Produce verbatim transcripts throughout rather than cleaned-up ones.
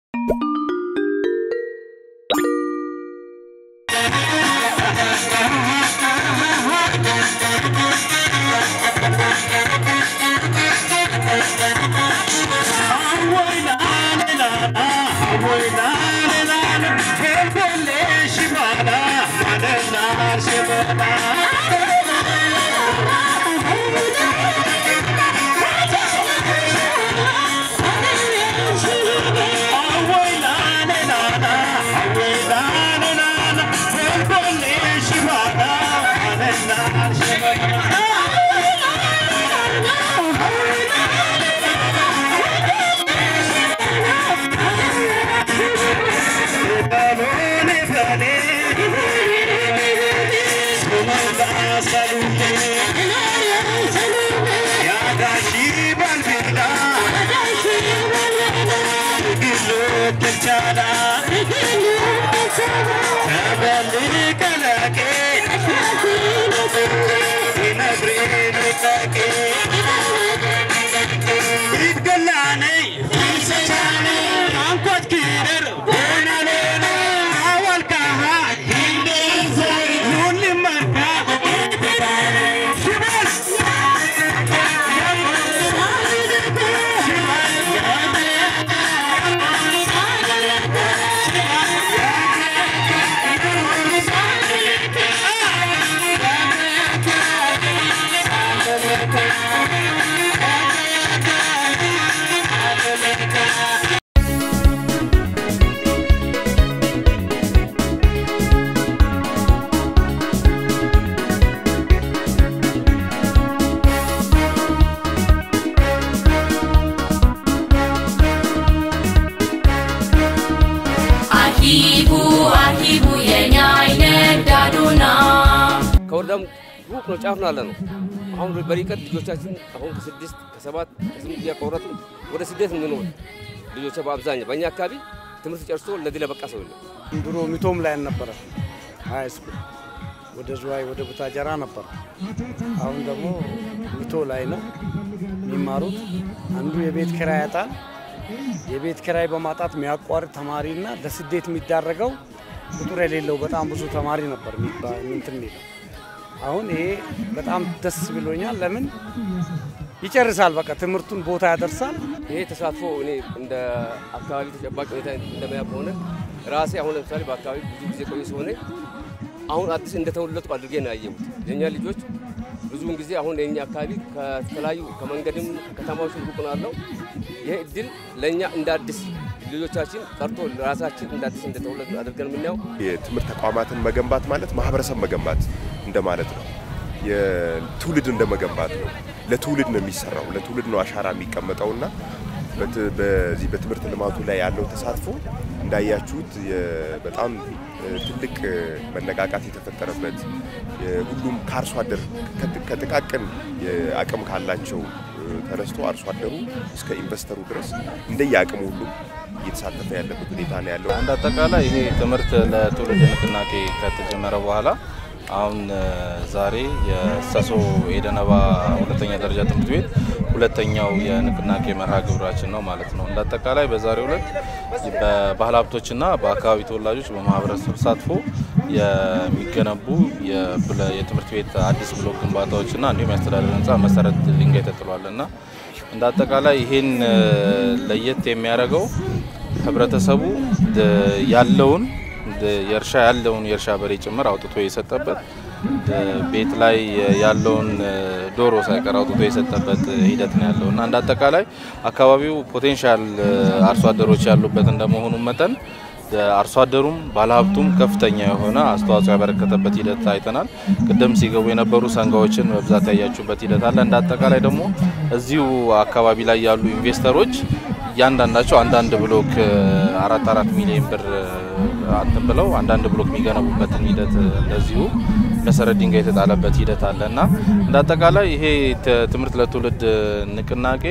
ከወርዳም ሩቅ ነው ጫፍ ነው አለ ነው አሁን በሪቀት ልጆቻችን አሁን ከስድስት ከሰባት ከስምንት ያቆረጡ ወደ ስደት ነው ነው ልጆች በአብዛኛው በእኛ አካባቢ ትምህርት ጨርሶ ለዚህ ለበቃ ሰው ነው ድሮ ሚቶም ላይ ነበር ሃይ ስኩል ወደ ዙዋይ ወደ ቡታጀራ ነበር አሁን ደግሞ ሚቶ ላይ ነው የሚማሩት አንዱ የቤት ኪራይ ያጣል የቤት ኪራይ በማጣት የሚያቋርጥ ተማሪና ለስደት የሚዳረገው ቁጥር የሌለው በጣም ብዙ ተማሪ ነበር የሚባል እንትን ነው አሁን ይሄ በጣም ደስ ብሎኛል ለምን ይጨርሳል በቃ ትምርቱን ቦታ ያደርሳል ይሄ ተሳትፎ እኔ እንደ አካባቢ ተጨባጭ ሁኔታ እንደማያውቅ ሆነ ራሴ አሁን ለምሳሌ በአካባቢ ብዙ ጊዜ ቆይ ሆነ አሁን አዲስ እንደተወለዱ አድርጌ ነው ያየሁት የኛ ልጆች ብዙውን ጊዜ አሁን የኛ አካባቢ ከተለያዩ ከመንገድም ከተማዎች ሩቅ ነው ይሄ እድል ለኛ እንደ አዲስ ልጆቻችን ቀርቶ ራሳችን እንደ አዲስ እንደተወለዱ አድርገን ምንያው የትምህርት ተቋማትን መገንባት ማለት ማህበረሰብ መገንባት እንደማለት ነው የትውልድ እንደመገንባት ነው ለትውልድ ነው የሚሰራው ለትውልድ ነው አሻራ የሚቀመጠውና በዚህ በትምህርት ልማቱ ላይ ያለው ተሳትፎ እንዳያችሁት በጣም ትልቅ መነቃቃት የተፈጠረበት ሁሉም ካርሶ አደር ከጥቃቅን አቅም ካላቸው ተነስቶ አርሶ አደሩ እስከ ኢንቨስተሩ ድረስ እንደያቅሙ ሁሉ እየተሳተፈ ያለበት ሁኔታ ነው ያለው አንድ አጠቃላይ ይሄ ትምህርት ለትውልድ ንቅናቄ ከተጀመረ በኋላ አሁን ዛሬ የሰሶ ኤደነባ ሁለተኛ ደረጃ ትምህርት ቤት ሁለተኛው የንቅናቄ መርሃ ግብራችን ነው ማለት ነው እንደ አጠቃላይ በዛሬው ዕለት በባህል ሀብቶችና በአካባቢ ተወላጆች በማህበረሰብ ተሳትፎ የሚገነቡ የትምህርት ቤት አዲስ ብሎክ ግንባታዎችና እንዲሁም ያስተዳደር ህንጻ መሰረት ድንጋይ ተጥሏልና እንደ አጠቃላይ ይሄን ለየት የሚያደርገው ህብረተሰቡ ያለውን የርሻ ያለውን የርሻ በሬ ጭምር አውጥቶ የሰጠበት ቤት ላይ ያለውን ዶሮ ሳይቀር አውጥቶ የሰጠበት ሂደት ነው ያለውና እንደ አጠቃላይ አካባቢው ፖቴንሻል አርሶ አደሮች ያሉበት እንደመሆኑ መጠን አርሶ አደሩም ባለሀብቱም ከፍተኛ የሆነ አስተዋጽኦ ያበረከተበት ሂደት አይተናል ቀደም ሲገቡ የነበሩ ሰንጋዎችን በብዛት ያያችሁበት ሂደት አለ እንደ አጠቃላይ ደግሞ እዚሁ አካባቢ ላይ ያሉ ኢንቨስተሮች ያንዳንዳቸው አንዳንድ ብሎክ አራት አራት ሚሊዮን ብር አንተም ብለው አንዳንድ ብሎክ የሚገነቡበት ሂደት እንደዚሁ መሰረት ድንጋይ የተጣለበት ሂደት አለና እንደ አጠቃላይ ይሄ ትምህርት ለትውልድ ንቅናቄ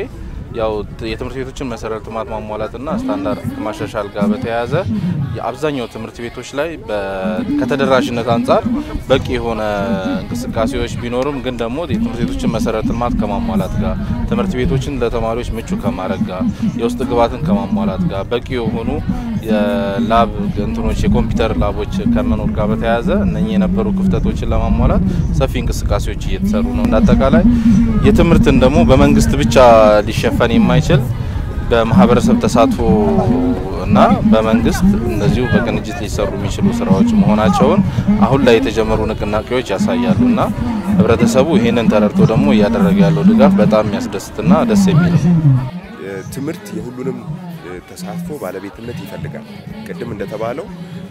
ያው የትምህርት ቤቶችን መሰረተ ልማት ማሟላትና ስታንዳርድ ማሻሻል ጋር በተያያዘ የአብዛኛው ትምህርት ቤቶች ላይ ከተደራሽነት አንፃር በቂ የሆነ እንቅስቃሴዎች ቢኖሩም ግን ደግሞ የትምህርት ቤቶችን መሰረተ ልማት ከማሟላት ጋር ትምህርት ቤቶችን ለተማሪዎች ምቹ ከማድረግ ጋር የውስጥ ግብዓትን ከማሟላት ጋር በቂ የሆኑ የላብ እንትኖች የኮምፒውተር ላቦች ከመኖር ጋር በተያያዘ እነኚህ የነበሩ ክፍተቶችን ለማሟላት ሰፊ እንቅስቃሴዎች እየተሰሩ ነው። እንዳጠቃላይ የትምህርትን ደግሞ በመንግስት ብቻ ሊሸፈን የማይችል በማህበረሰብ ተሳትፎ እና በመንግስት እንደዚሁ በቅንጅት ሊሰሩ የሚችሉ ስራዎች መሆናቸውን አሁን ላይ የተጀመሩ ንቅናቄዎች ያሳያሉና ህብረተሰቡ ይሄንን ተረድቶ ደግሞ እያደረገ ያለው ድጋፍ በጣም የሚያስደስትና ደስ የሚል ነው። ትምህርት የሁሉንም ተሳትፎ ባለቤትነት ይፈልጋል። ቅድም እንደተባለው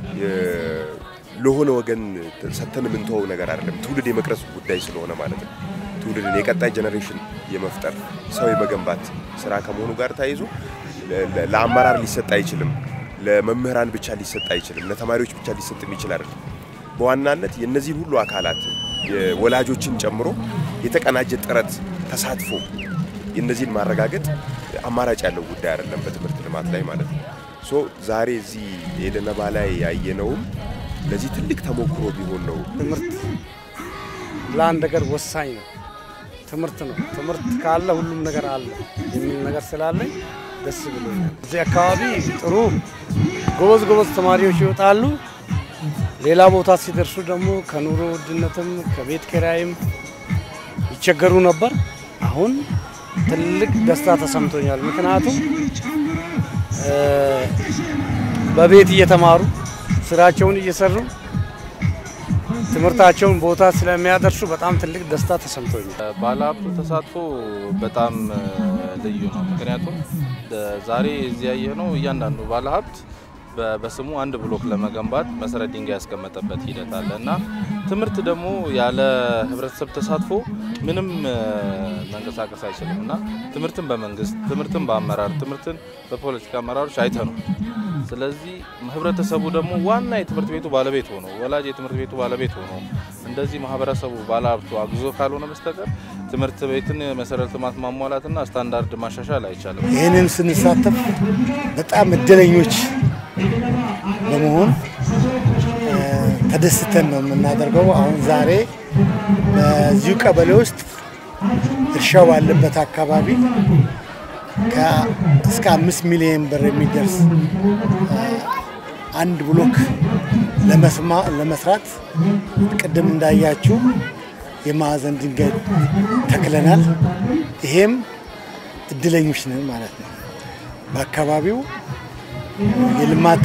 ለሆነ ወገን ሰተን ምንተው ነገር አይደለም። ትውልድ የመቅረጽ ጉዳይ ስለሆነ ማለት ነው። ትውልድን የቀጣይ ጄኔሬሽን የመፍጠር ሰው የመገንባት ስራ ከመሆኑ ጋር ታይዞ ለአመራር ሊሰጥ አይችልም፣ ለመምህራን ብቻ ሊሰጥ አይችልም፣ ለተማሪዎች ብቻ ሊሰጥ የሚችል አይደለም። በዋናነት የነዚህ ሁሉ አካላት የወላጆችን ጨምሮ የተቀናጀ ጥረት ተሳትፎ የነዚህን ማረጋገጥ አማራጭ ያለው ጉዳይ አይደለም በትምህርት ልማት ላይ ማለት ነው። ሶ ዛሬ እዚህ ኤደነባ ላይ ያየነው ለዚህ ትልቅ ተሞክሮ ቢሆን ነው። ትምህርት ለአንድ ነገር ወሳኝ ነው። ትምህርት ነው። ትምህርት ካለ ሁሉም ነገር አለ የሚል ነገር ስላለኝ ደስ ብሎኛል። እዚህ አካባቢ ጥሩ ጎበዝ ጎበዝ ተማሪዎች ይወጣሉ። ሌላ ቦታ ሲደርሱ ደግሞ ከኑሮ ውድነትም ከቤት ኪራይም ይቸገሩ ነበር። አሁን ትልቅ ደስታ ተሰምቶኛል። ምክንያቱም በቤት እየተማሩ ስራቸውን እየሰሩ ትምህርታቸውን ቦታ ስለሚያደርሱ በጣም ትልቅ ደስታ ተሰምቶኛል። ባለሀብቱ ተሳትፎ በጣም ልዩ ነው። ምክንያቱም ዛሬ እዚህ ያየነው እያንዳንዱ ባለሀብት በስሙ አንድ ብሎክ ለመገንባት መሰረት ድንጋይ ያስቀመጠበት ሂደት አለና ትምህርት ደግሞ ያለ ህብረተሰብ ተሳትፎ ምንም መንቀሳቀስ አይችልምና ትምህርትን በመንግስት ትምህርትን በአመራር ትምህርትን በፖለቲካ አመራሮች አይተነው። ስለዚህ ህብረተሰቡ ደግሞ ዋና የትምህርት ቤቱ ባለቤት ሆኖ ወላጅ የትምህርት ቤቱ ባለቤት ሆኖ እንደዚህ ማህበረሰቡ ባለሀብቱ አግዞ ካልሆነ በስተቀር ትምህርት ቤትን መሰረተ ልማት ማሟላትና ስታንዳርድ ማሻሻል አይቻልም። ይሄንን ስንሳተፍ በጣም እድለኞች በመሆን ተደስተን ነው የምናደርገው። አሁን ዛሬ በዚሁ ቀበሌ ውስጥ እርሻው ባለበት አካባቢ እስከ አምስት ሚሊዮን ብር የሚደርስ አንድ ብሎክ ለመስማ ለመስራት ቅድም እንዳያችሁ የማዕዘን ድንጋይ ተክለናል። ይሄም እድለኞች ነን ማለት ነው። በአካባቢው የልማት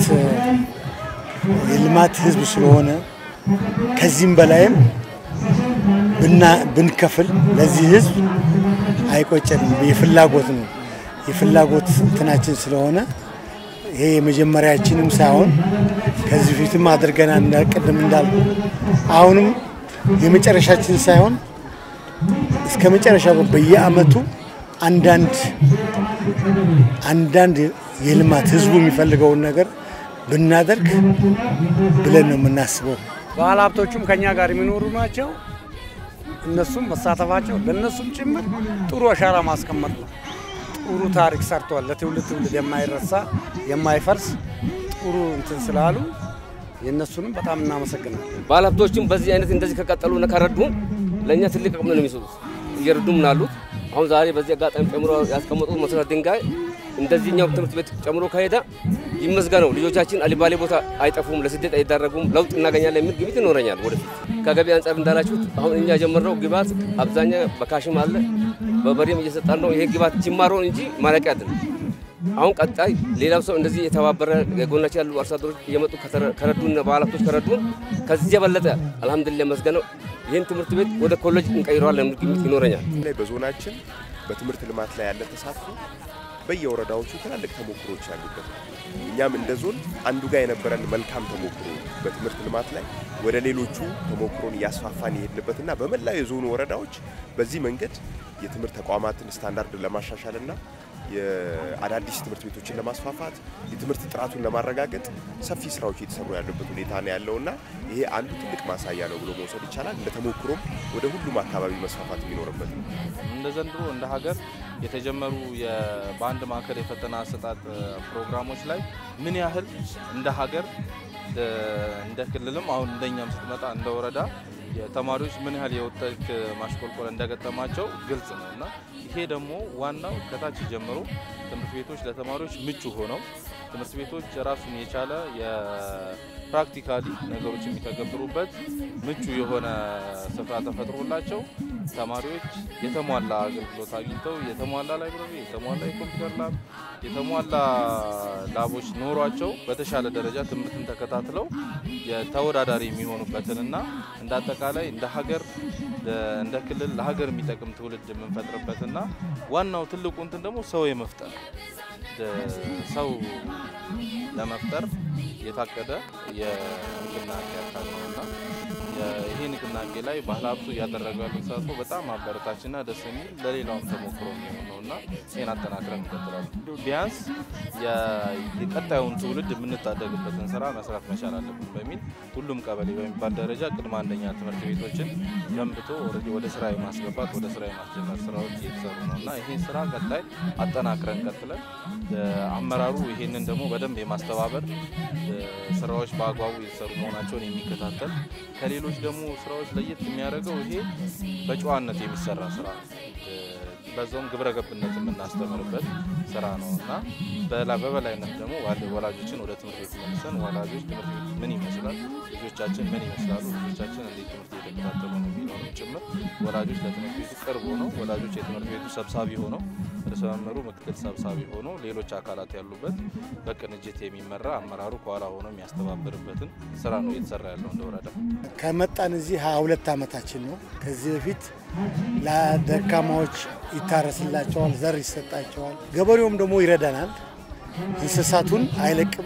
የልማት ህዝብ ስለሆነ ከዚህም በላይም ብና ብንከፍል ለዚህ ህዝብ አይቆጨንም። የፍላጎት ነው የፍላጎት እንትናችን ስለሆነ ይሄ የመጀመሪያችንም ሳይሆን ከዚህ ፊትም አድርገናል እንደቀደም እንዳልኩ አሁንም የመጨረሻችን ሳይሆን እስከ መጨረሻው በየአመቱ አንዳንድ አንዳንድ የልማት ህዝቡ የሚፈልገውን ነገር ብናደርግ ብለን ነው የምናስበው። ባለሀብቶቹም ከኛ ጋር የሚኖሩ ናቸው። እነሱም መሳተፋቸው ለነሱም ጭምር ጥሩ አሻራ ማስቀመጥ ነው። ጥሩ ታሪክ ሰርተዋል። ለትውልድ ትውልድ የማይረሳ የማይፈርስ ጥሩ እንትን ስላሉ የነሱንም በጣም እናመሰግናለን። ባለሀብቶቹም በዚህ አይነት እንደዚህ ከቀጠሉና ከረዱን ለኛ ትልቅ አቅም ነው የሚሰጡት። እየረዱም ናሉት። አሁን ዛሬ በዚህ አጋጣሚ ጨምሮ ያስቀመጡት መሰረት ድንጋይ እንደዚህኛው ትምህርት ቤት ጨምሮ ከሄደ ይመስገነው። ልጆቻችን አልባሌ ቦታ አይጠፉም፣ ለስደት አይዳረጉም፣ ለውጥ እናገኛለን የሚል ግምት ይኖረኛል። ወደፊት ከገቢ አንፃር እንዳላችሁት አሁን እኛ ጀመረው ግባት አብዛኛው በካሽም አለ በበሬም እየሰጣን ነው። ይሄ ግባት ጅማሮ እንጂ ማለቂያ አይደለም። አሁን ቀጣይ ሌላው ሰው እንደዚህ የተባበረ ጎናችን ያሉ አርሶ አደሮች እየመጡ ከረዱን ባለሀብቶች ከረዱን ከዚህ የበለጠ አልሐምዱሊላህ መስገነው ይሄን ትምህርት ቤት ወደ ኮሌጅ እንቀይረዋለን የሚል ግምት ይኖረኛል። በዞናችን በትምህርት ልማት ላይ ያለ ተሳትፎ በየወረዳዎቹ ትላልቅ ተሞክሮች ያሉበት እኛም እንደ ዞን አንዱ ጋር የነበረን መልካም ተሞክሮ በትምህርት ልማት ላይ ወደ ሌሎቹ ተሞክሮን ያስፋፋን ይሄድልበትና በመላው የዞኑ ወረዳዎች በዚህ መንገድ የትምህርት ተቋማትን ስታንዳርድ ለማሻሻልና የአዳዲስ ትምህርት ቤቶችን ለማስፋፋት የትምህርት ጥራቱን ለማረጋገጥ ሰፊ ስራዎች እየተሰሩ ያሉበት ሁኔታ ነው ያለውና ይሄ አንዱ ትልቅ ማሳያ ነው ብሎ መውሰድ ይቻላል። እንደተሞክሮም ወደ ሁሉም አካባቢ መስፋፋት የሚኖርበት ነው። እንደ ዘንድሮ እንደ ሀገር የተጀመሩ የባንድ ማዕከል የፈተና አሰጣጥ ፕሮግራሞች ላይ ምን ያህል እንደ ሀገር እንደ ክልልም አሁን እንደኛም ስትመጣ እንደ ወረዳ የተማሪዎች ምን ያህል የውጤት ማሽቆልቆል እንደገጠማቸው ግልጽ ነውና ይሄ ደግሞ ዋናው ከታች ጀምሮ ትምህርት ቤቶች ለተማሪዎች ምቹ ሆነው ትምህርት ቤቶች ራሱን የቻለ የፕራክቲካሊ ነገሮች የሚተገብሩበት ምቹ የሆነ ስፍራ ተፈጥሮላቸው ተማሪዎች የተሟላ አገልግሎት አግኝተው የተሟላ ላይብረሪ የተሟላ የኮምፒውተር ላብ የተሟላ ላቦች ኖሯቸው በተሻለ ደረጃ ትምህርትን ተከታትለው የተወዳዳሪ የሚሆኑበትንና እንደ አጠቃላይ እንደ ሀገር እንደ ክልል ለሀገር የሚጠቅም ትውልድ የምንፈጥርበትና ዋናው ትልቁ እንትን ደግሞ ሰው የመፍጠር ሰው ለመፍጠር የታቀደ የንቅናቄ አካል ነውና ይሄ ንቅናቄ ላይ ባለሀብቱ ያደረገው ተሳትፎ በጣም አበረታችና ደስ የሚል ለሌላውም ተሞክሮ ነውና ይሄን አጠናክረን እንቀጥላለን። ቢያንስ የቀጣዩን ትውልድ የምንታደግበትን ስራ መስራት መቻል አለብን በሚል ሁሉም ቀበሌ በሚባል ደረጃ ቅድመ አንደኛ ትምህርት ቤቶችን ገንብቶ ወደ ስራ የማስገባት ወደ ስራ የማስጀመር ስራዎች እየተሰሩ ነውና ይሄን ስራ ቀጣይ አጠናክረን ቀጥለን አመራሩ ይሄንን ደግሞ በደንብ የማስተባበር ስራዎች በአግባቡ እየተሰሩ መሆናቸውን የሚከታተል ከሌሎች ደግሞ ስራዎች ለየት የሚያደርገው ይሄ በጨዋነት የሚሰራ ስራ በዛውም ግብረ ገብነት የምናስተምርበት ስራ ነውና በበላይነት ደግሞ ወላጆችን ወደ ትምህርት ቤት መልሰን ወላጆች ትምህርት ቤት ምን ይመስላል ልጆቻችን ምን ይመስላሉ ልጆቻችን እንዴት ትምህርት ቤት እየተከታተሉ ነው የሚለውን ጭምር ወላጆች ለትምህርት ቤቱ ቅርብ ሆነው ወላጆች የትምህርት ቤቱ ሰብሳቢ ሆነው ርዕሰ መምህሩ ምክትል ሰብሳቢ ሆኖ ሌሎች አካላት ያሉበት በቅንጅት የሚመራ አመራሩ ከኋላ ሆኖ የሚያስተባብርበትን ስራ ነው እየተሰራ ያለው እንደ ወረዳ። ከመጣን እዚህ ሃያ ሁለት አመታችን ነው። ከዚህ በፊት ለደካማዎች ይታረስላቸዋል፣ ዘር ይሰጣቸዋል፣ ገበሬውም ደግሞ ይረዳናል። እንስሳቱን አይለቅም፣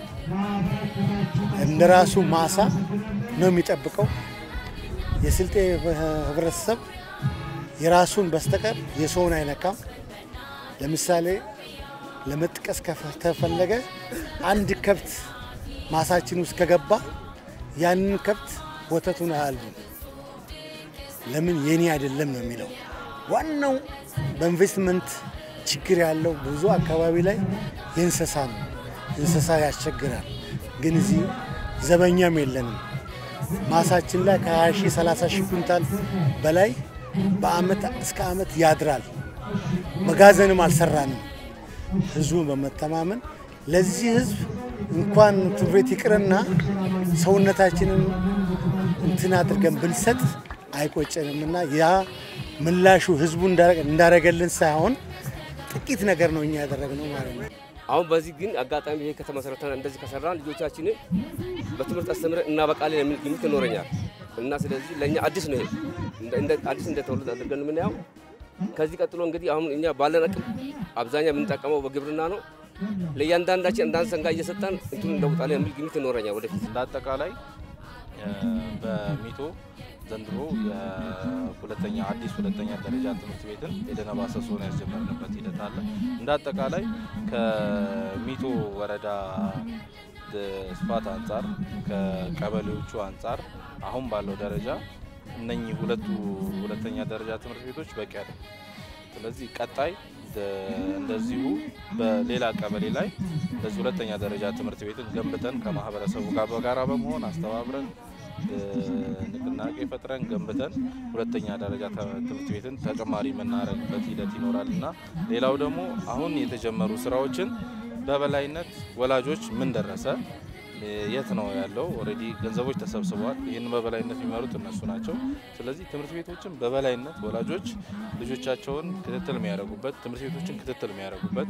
እንደራሱ ማሳ ነው የሚጠብቀው። የስልጤ ህብረተሰብ የራሱን በስተቀር የሰውን አይነካም። ለምሳሌ ለመጥቀስ ከተፈለገ አንድ ከብት ማሳችን ውስጥ ከገባ ያንን ከብት ወተቱን አያልብም። ለምን የኔ አይደለም ነው የሚለው። ዋናው በኢንቨስትመንት ችግር ያለው ብዙ አካባቢ ላይ የእንስሳ ነው። እንስሳ ያስቸግራል። ግን እዚህ ዘበኛም የለንም። ማሳችን ላይ ከ20 ሺህ ሰላሳ ሺህ ኩንታል በላይ በአመት እስከ አመት ያድራል። መጋዘንም አልሰራንም። ህዝቡ በመተማመን ለዚህ ህዝብ እንኳን ትብሬት ይቅርና ሰውነታችንን እንትን አድርገን ብንሰጥ አይቆጨንምና ያ ምላሹ ህዝቡ እንዳረገልን ሳይሆን ጥቂት ነገር ነው እኛ ያደረግነው ማለት ነው። አሁን በዚህ ግን አጋጣሚ ይሄ ከተመሰረተና እንደዚህ ከሰራን ልጆቻችን በትምህርት አስተምረን እናበቃለን የሚል ግምት ይኖረኛል እና ስለዚህ ለኛ አዲስ ነው እንደ አዲስ እንደተወለደ አድርገን ምን ያው ከዚህ ቀጥሎ እንግዲህ አሁን እኛ ባለን አቅም አብዛኛው የምንጠቀመው በግብርና ነው። ለያንዳንዳችን እንዳንድ ሰንጋ እየሰጣን እንትን እንደውጣለን የሚል ግምት ይኖረኛል ወደፊት። እንዳጠቃላይ በሚቶ ዘንድሮ የሁለተኛ አዲስ ሁለተኛ ደረጃ ትምህርት ቤትን የደነባ ሰሶን ያስጀመርንበት ሂደት አለ። እንዳጠቃላይ ከሚቶ ወረዳ ስፋት አንፃር ከቀበሌዎቹ አንፃር አሁን ባለው ደረጃ እነኚህ ሁለቱ ሁለተኛ ደረጃ ትምህርት ቤቶች በቂ አይደለም። ስለዚህ ቀጣይ እንደዚሁ በሌላ ቀበሌ ላይ ለዚህ ሁለተኛ ደረጃ ትምህርት ቤትን ገንብተን ከማህበረሰቡ ጋር በጋራ በመሆን አስተባብረን ንቅናቄ ፈጥረን ገንብተን ሁለተኛ ደረጃ ትምህርት ቤትን ተጨማሪ መናረግበት ሂደት ይኖራልና ሌላው ደግሞ አሁን የተጀመሩ ስራዎችን በበላይነት ወላጆች ምን ደረሰ የት ነው ያለው ኦሬዲ ገንዘቦች ተሰብስበዋል። ይሄን በበላይነት የሚመሩት እነሱ ናቸው። ስለዚህ ትምህርት ቤቶችን በበላይነት ወላጆች ልጆቻቸውን ክትትል የሚያደርጉበት ትምህርት ቤቶችን ክትትል የሚያደርጉበት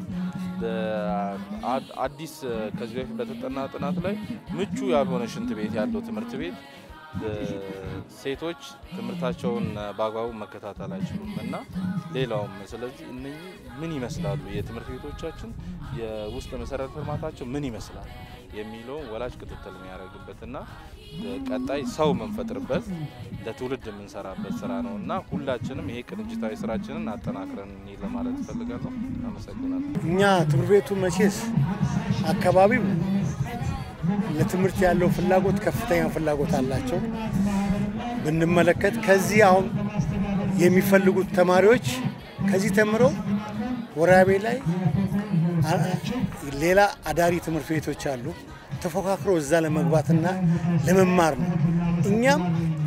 አዲስ ከዚህ በፊት በተጠና ጥናት ላይ ምቹ ያልሆነ ሽንት ቤት ያለው ትምህርት ቤት ሴቶች ትምህርታቸውን በአግባቡ መከታተል አይችሉም እና ሌላውም ስለዚህ እነኚህ ምን ይመስላሉ የትምህርት ቤቶቻችን የውስጥ መሰረተ ልማታቸው ምን ይመስላል የሚለው ወላጅ ክትትል የሚያደርግበትና ቀጣይ ሰው መንፈጥርበት ለትውልድ የምንሰራበት ስራ ነውና ሁላችንም ይሄ ቅንጅታዊ ስራችንን አጠናክረን እንይ ለማለት ፈልጋለሁ። አመሰግናለሁ። እኛ ትምህርት ቤቱ መቼስ አካባቢው ለትምህርት ያለው ፍላጎት ከፍተኛ ፍላጎት አላቸው። ብንመለከት ከዚህ አሁን የሚፈልጉት ተማሪዎች ከዚህ ተምረው ወራቤ ላይ ሌላ አዳሪ ትምህርት ቤቶች አሉ ተፎካክሮ እዛ ለመግባትና ለመማር ነው። እኛም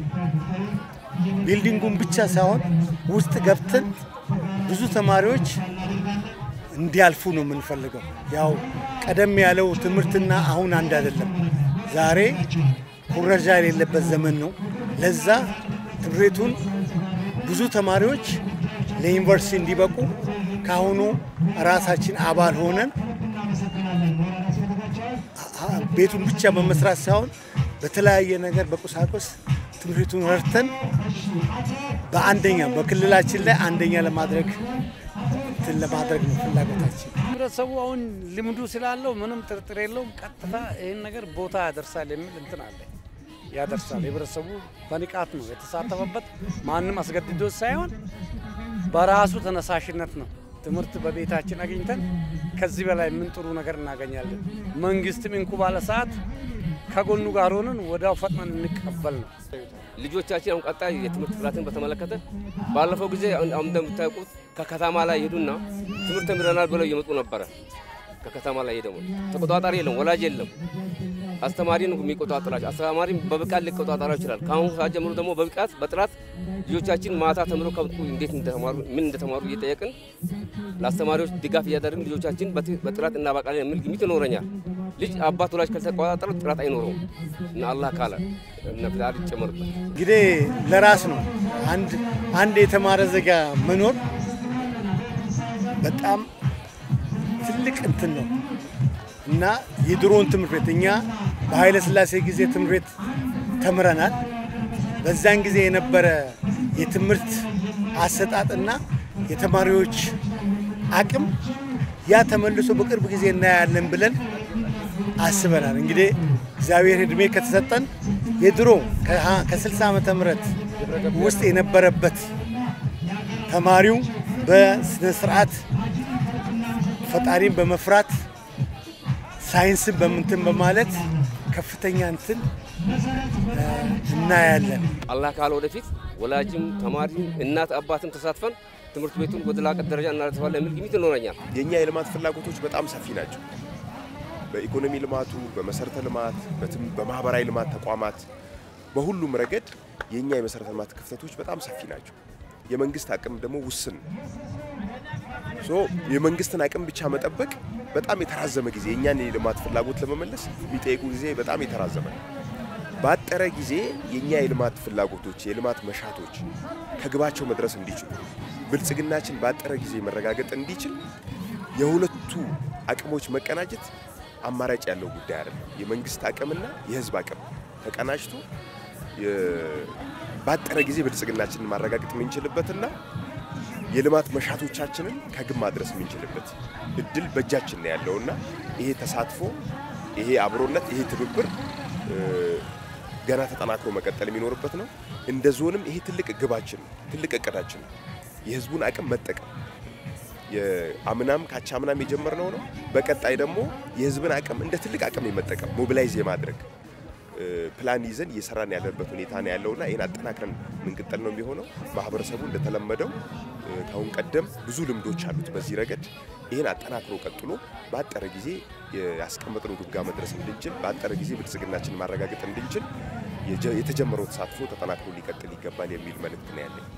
ቢልዲንጉን ብቻ ሳይሆን ውስጥ ገብተን ብዙ ተማሪዎች እንዲያልፉ ነው የምንፈልገው። ያው ቀደም ያለው ትምህርትና አሁን አንድ አይደለም። ዛሬ ኩረጃ የሌለበት ዘመን ነው። ለዛ ትምህርት ቤቱን ብዙ ተማሪዎች ለዩኒቨርሲቲ እንዲበቁ ካሁኑ ራሳችን አባል ሆነን ቤቱን ብቻ በመስራት ሳይሆን በተለያየ ነገር በቁሳቁስ ትምህርት ቤቱን ረድተን በአንደኛ በክልላችን ላይ አንደኛ ለማድረግ ለማድረግ ነው ፍላጎታችን። ህብረተሰቡ አሁን ልምዱ ስላለው ምንም ጥርጥር የለውም ቀጥታ ይሄን ነገር ቦታ ያደርሳል የሚል እንትን አለ። ያደርሳል። ህብረተሰቡ በንቃት ነው የተሳተፈበት። ማንም አስገድዶ ሳይሆን በራሱ ተነሳሽነት ነው። ትምህርት በቤታችን አግኝተን ከዚህ በላይ ምን ጥሩ ነገር እናገኛለን። መንግስትም እንኩ ባለ ሰዓት ከጎኑ ጋር ሆነን ወዳው ፈጥነን እንቀበል ነው። ልጆቻችን አሁን ቀጣይ የትምህርት ፍላትን በተመለከተ ባለፈው ጊዜ አሁን እንደምታውቁት ከከተማ ላይ ሄዱና ትምህርት ተምረናል ብለው እየመጡ ነበር። ከከተማ ላይ ሄደው ተቆጣጣሪ የለም፣ ወላጅ የለም። አስተማሪ ነው የሚቆጣጣራቸው። አስተማሪ በብቃት ሊቆጣጣራቸው ይችላል። ካሁን ሰዓት ጀምሮ ደግሞ በብቃት በጥራት ልጆቻችን ማታ ተምረው ከብቁ እንዴት እንደተማሩ ምን እንደተማሩ እየጠየቅን ለአስተማሪዎች ድጋፍ እያደረግን ልጆቻችን በጥራት እናባቃለን የሚል ግምት ይኖረኛል። ልጅ አባት ወላጅ ካልተቆጣጠረ ጥራት አይኖረውም እና አላህ ካለ እና ፍቃድ ይጨመርበት። እንግዲህ ለራስ ነው አንድ አንድ የተማረ ዜጋ መኖር በጣም ትልቅ እንትን ነው እና የድሮን ትምህርት ቤት እኛ በኃይለ ሥላሴ ጊዜ ትምህርት ቤት ተምረናል። በዛን ጊዜ የነበረ የትምህርት አሰጣጥና የተማሪዎች አቅም ያ ተመልሶ በቅርብ ጊዜ እናያለን ብለን አስበናል። እንግዲህ እግዚአብሔር እድሜ ከተሰጠን የድሮ ከ60 ዓመተ ምህረት ውስጥ የነበረበት ተማሪው በስነ ስርዓት ፈጣሪን በመፍራት ሳይንስን በመንተን በማለት ከፍተኛ እንትን እናያለን። አላህ ካለ ወደፊት ወላጅም ተማሪም እናት አባትም ተሳትፈን ትምህርት ቤቱን ወደ ላቀ ደረጃ እናደርሳለን የሚል ግምት ይኖረኛል። የኛ የልማት ፍላጎቶች በጣም ሰፊ ናቸው። በኢኮኖሚ ልማቱ፣ በመሰረተ ልማት፣ በማህበራዊ ልማት ተቋማት በሁሉም ረገድ የኛ የመሰረተ ልማት ክፍተቶች በጣም ሰፊ ናቸው። የመንግስት አቅም ደግሞ ውስን ሶ የመንግስትን አቅም ብቻ መጠበቅ በጣም የተራዘመ ጊዜ የኛን የልማት ፍላጎት ለመመለስ የሚጠይቁ ጊዜ በጣም የተራዘመ ባጠረ ጊዜ የኛ የልማት ፍላጎቶች የልማት መሻቶች ከግባቸው መድረስ እንዲችሉ ብልጽግናችን ባጠረ ጊዜ መረጋገጥ እንዲችል የሁለቱ አቅሞች መቀናጀት አማራጭ ያለው ጉዳይ አይደለም። የመንግስት አቅምና የህዝብ አቅም ተቀናጅቶ ባጠረ ጊዜ ብልጽግናችንን ማረጋገጥ የምንችልበትና የልማት መሻቶቻችንን ከግብ ማድረስ የምንችልበት እድል በእጃችን ነው ያለውና ይሄ ተሳትፎ ይሄ አብሮነት ይሄ ትብብር ገና ተጠናክሮ መቀጠል የሚኖርበት ነው። እንደ ዞንም ይሄ ትልቅ ግባችን ትልቅ እቅዳችን የህዝቡን አቅም መጠቀም የአምናም ካቻምናም የጀመርነው ነው። በቀጣይ ደግሞ የህዝብን አቅም እንደ ትልቅ አቅም የመጠቀም ሞቢላይዝ የማድረግ ፕላን ይዘን እየሰራን ያለበት ሁኔታ ነው ያለውና ይሄን አጠናክረን ምንቀጥል ነው የሚሆነው። ማህበረሰቡ እንደተለመደው ካሁን ቀደም ብዙ ልምዶች አሉት በዚህ ረገድ ይሄን አጠናክሮ ቀጥሎ ባጠረ ጊዜ ያስቀመጥነው ግብ ጋር መድረስ እንድንችል ባጠረ ጊዜ ብልጽግናችንን ማረጋገጥ እንድንችል የተጀመረው ተሳትፎ ተጠናክሮ ሊቀጥል ይገባል የሚል መልእክት ነው ያለኝ።